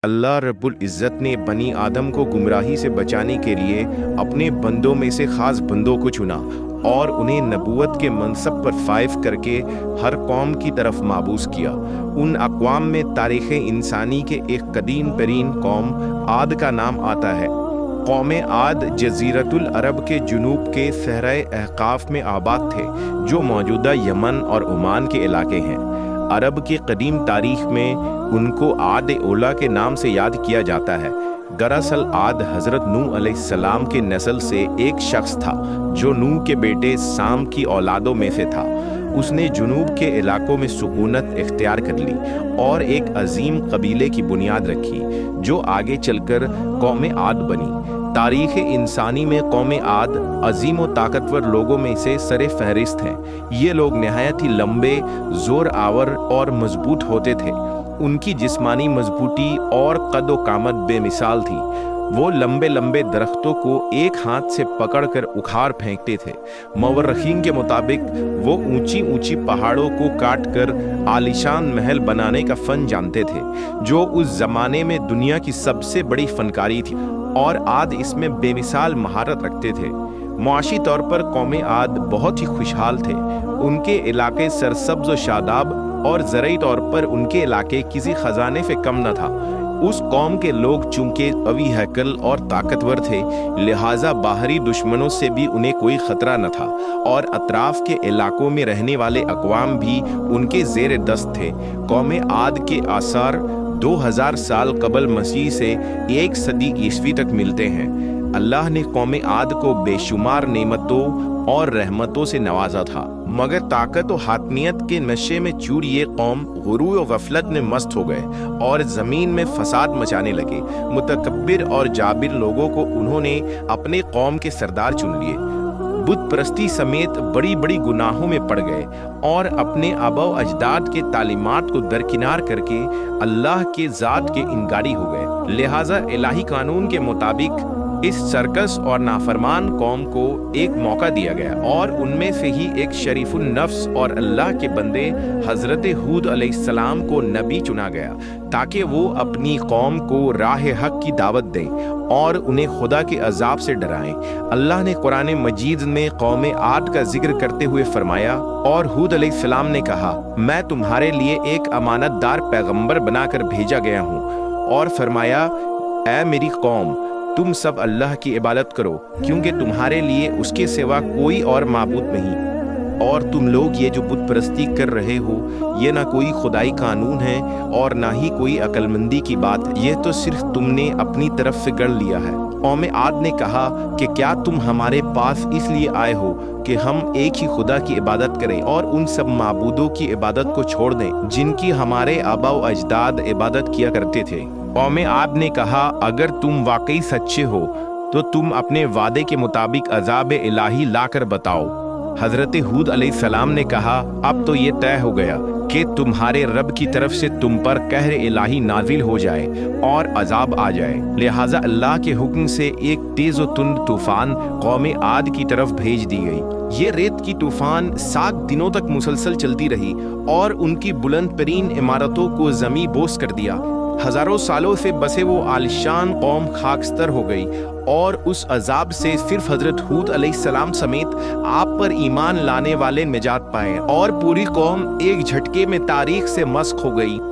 اللہ रब्बुल इज़्ज़त ने बनी आदम को गुमराही से बचाने के लिए अपने बंदों में से ख़ास बंदों को चुना और उन्हें नबूवत के मनसब पर फाइज करके हर कौम की तरफ माबूस किया। उन अक़वाम में तारीख़ इंसानी के एक कदीम तरीन कौम आद का नाम आता है। कौम आद जज़ीरतुल अरब के जुनूब के सहराए अहकाफ में आबाद थे, जो मौजूदा यमन और ओमान के इलाके हैं। अरब की कदीम तारीख में उनको आद ओला के नाम से याद किया जाता है। दरअसल आद हज़रत नूह अलैहिस्सलाम के नस्ल से एक शख्स था जो नूह के बेटे साम की औलादों में से था। उसने जुनूब के इलाकों में सुकूनत इख्तियार कर ली और एक अजीम कबीले की बुनियाद रखी, जो आगे चलकर कौम आद बनी। तारीख़ इंसानी में कौम आद अजीम व ताकतवर लोगों में से सरे फहरिस्त हैं। ये लोग नहायत ही लंबे, ज़ोर आवर और मजबूत होते थे। उनकी जिस्मानी मजबूती और कद व कामत बेमिसाल थी। वो लंबे लंबे दरख्तों को एक हाथ से पकड़कर उखाड़ फेंकते थे। मवर्रखीन के मुताबिक वो ऊंची ऊंची पहाड़ों को काट कर आलीशान महल बनाने का फ़न जानते थे, जो उस ज़माने में दुनिया की सबसे बड़ी फनकारी थी, और आद इसमें बेमिसाल महारत रखते थे। मुआशी तौर पर कौम आद बहुत ही खुशहाल थे। उनके इलाके सरसब्ज व शादाब और ज़रई तौर पर उनके इलाके किसी ख़जाने से कम न था। उस कौम के लोग चूंकि कवी हैकल और ताकतवर थे, लिहाजा बाहरी दुश्मनों से भी उन्हें कोई ख़तरा न था, और अतराफ़ के इलाकों में रहने वाले अक़वाम भी उनके ज़ेर दस्त थे। कौम आद के आसार 2000 साल कबल मसीह से 1 सदी ईस्वी तक मिलते हैं। अल्लाह ने कौम आद को बेशुमार नेमतों और रहमतों से नवाजा था, मगर ताकत व हातमियत के नशे में चूर ये कौम गुरूर व गफलत में मस्त हो गए और ज़मीन में फसाद मचाने लगे। मुतकब्बिर और जाबिर लोगों को उन्होंने अपने कौम के सरदार चुन लिए। बुत परस्ती समेत बड़ी बड़ी गुनाहों में पड़ गए और अपने आबा अजदाद के तालीमात को दरकिनार करके अल्लाह के ज़ात के इनकारी हो गए। लिहाजा इलाही कानून के मुताबिक इस सरकस और नाफरमान कौम को एक मौका दिया गया, और उनमें से ही एक शरीफुल नफ्स और अल्लाह के बंदे हज़रत हूद अलैहिस्सलाम को नबी चुना गया, ताकि वो अपनी कौम को राह हक की दावत दें और उन्हें खुदा के अजाब से डराएं। अल्लाह ने कुरान मजीद में कौम आद का जिक्र करते हुए फरमाया, और हूद अलैहिस्सलाम ने कहा, मैं तुम्हारे लिए एक अमानतदार पैगंबर बनाकर भेजा गया हूँ, और फरमाया, ऐ मेरी कौम, तुम सब अल्लाह की इबादत करो, क्योंकि तुम्हारे लिए उसके सिवा कोई और माबूद नहीं, और तुम लोग ये जो बुत परस्ती कर रहे हो, ये ना कोई खुदाई कानून है और ना ही कोई अक्लमंदी की बात, ये तो सिर्फ तुमने अपनी तरफ से गढ़ लिया है। कौम आद ने कहा कि क्या तुम हमारे पास इसलिए आए हो कि हम एक ही खुदा की इबादत करें और उन सब माबूदों की इबादत को छोड़ दें जिनकी हमारे आबा व अजदाद इबादत किया करते थे। कौम आद ने कहा, अगर तुम वाकई सच्चे हो तो तुम अपने वादे के मुताबिक अजाब इलाही लाकर बताओ। हज़रत हूद अलैहिस्सलाम ने कहा, अब तो ये तय हो गया कि तुम्हारे रब की तरफ से तुम पर कहर इलाही नाजिल हो जाए और अजाब आ जाए। लिहाजा अल्लाह के हुक्म से एक तेज व तुंद तूफान कौम आद की तरफ भेज दी गई। ये रेत की तूफान 7 दिनों तक मुसलसल चलती रही और उनकी बुलंद तरीन इमारतों को जमी बोस कर दिया। हजारों सालों से बसे वो आलिशान कौम खाकस्तर हो गई, और उस अजाब से सिर्फ हजरत हूद अलैहिस्सलाम समेत आप पर ईमान लाने वाले निजात पाए, और पूरी कौम एक झटके में तारीख से मस्क हो गई।